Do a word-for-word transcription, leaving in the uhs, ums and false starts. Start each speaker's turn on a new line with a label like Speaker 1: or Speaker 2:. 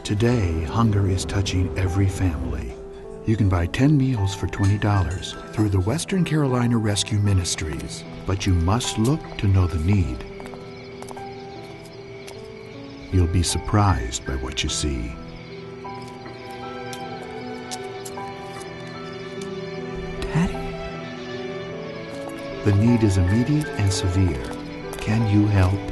Speaker 1: Today, hunger is touching every family. You can buy ten meals for twenty dollars through the Western Carolina Rescue Ministries, but you must look to know the need. You'll be surprised by what you see. Daddy? The need is immediate and severe. Can you help?